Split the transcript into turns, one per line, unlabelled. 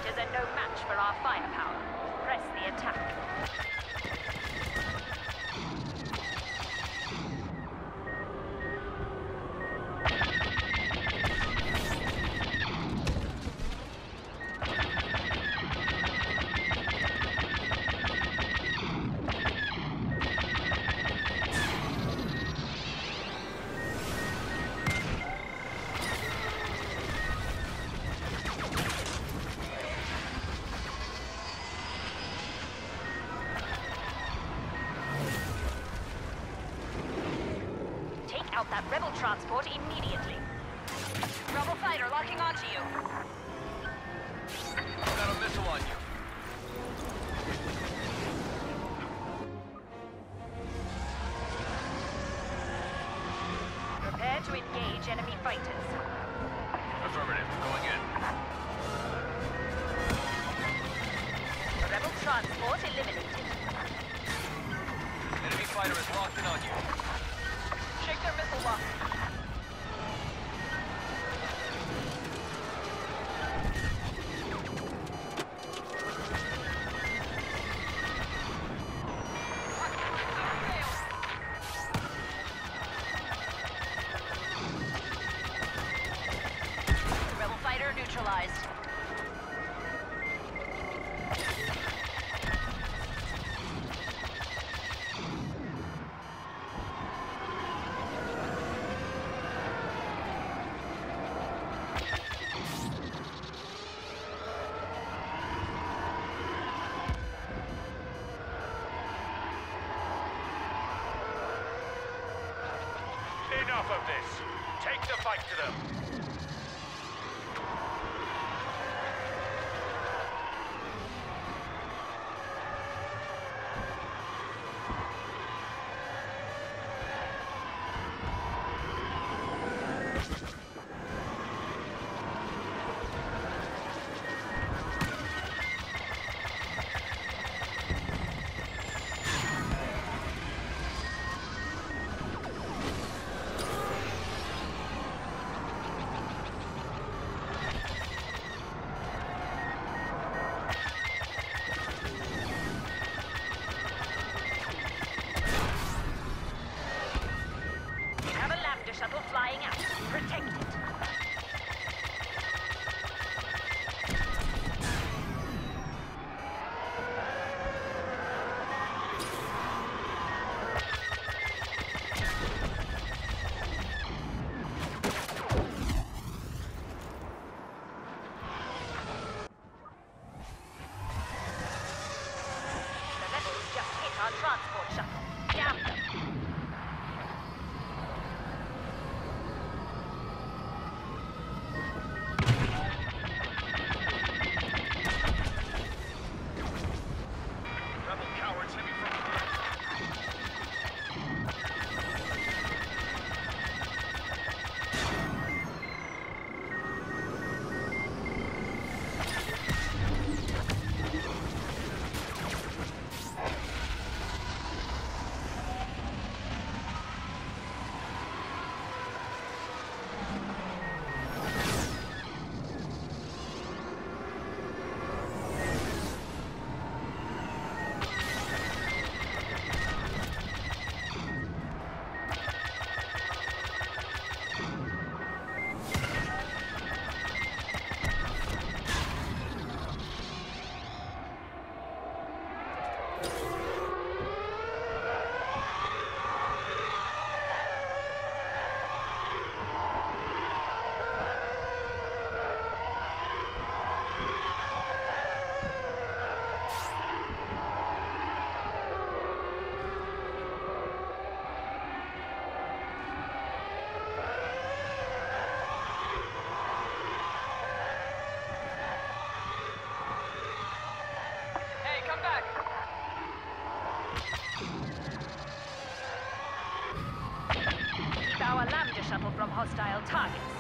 fighters are no match for our firepower. Press the attack. Out that rebel transport immediately. Rebel fighter locking onto you.
I've got a missile on you.
Prepare to engage enemy fighters.
Affirmative. Going in.
Rebel transport eliminated.
Enemy fighter is locked in on you.
Shake their missile lock. Rebel fighter neutralized.
Enough of this. Take the fight to them.
Shuttle flying out. Protect it. The rebels just hit our transport shuttle. Damn them. Keep our Lambda shuttle from hostile targets.